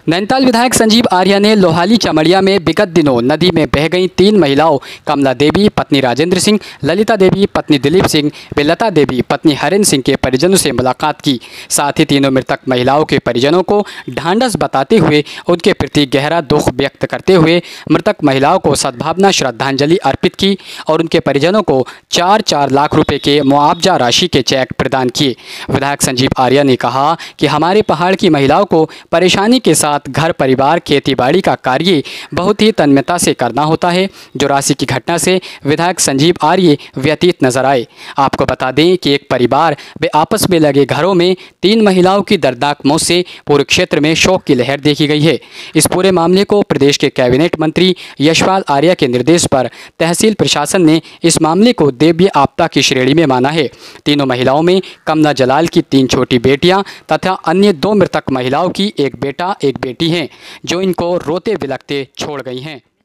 नैनीताल विधायक संजीव आर्या ने लोहाली चमड़िया में विगत दिनों नदी में बह गई 3 महिलाओं कमला देवी पत्नी राजेंद्र सिंह, ललिता देवी पत्नी दिलीप सिंह व लता देवी पत्नी हरेंद्र सिंह के परिजनों से मुलाकात की। साथ ही तीनों मृतक महिलाओं के परिजनों को ढांढस बताते हुए उनके प्रति गहरा दुख व्यक्त करते हुए मृतक महिलाओं को सद्भावना श्रद्धांजलि अर्पित की और उनके परिजनों को 4-4 लाख रुपए के मुआवजा राशि के चेक प्रदान किए। विधायक संजीव आर्या ने कहा कि हमारे पहाड़ की महिलाओं को परेशानी के साथ घर परिवार खेतीबाड़ी का कार्य बहुत ही तन्मयता से करना होता है, जो राशि की घटना से विधायक संजीव आर्य व्यतीत नजर आए। आपको बता दें कि एक परिवार व आपस में लगे घरों में 3 महिलाओं की दर्दनाक मौत से पूरे क्षेत्र में शोक की लहर देखी गई है। इस पूरे मामले को प्रदेश के कैबिनेट मंत्री यशपाल आर्या के निर्देश पर तहसील प्रशासन ने इस मामले को दैवीय आपदा की श्रेणी में माना है। तीनों महिलाओं में कमला जलाल की 3 छोटी बेटियां तथा अन्य 2 मृतक महिलाओं की एक बेटा एक बेटी हैं, जो इनको रोते बिलखते छोड़ गई हैं।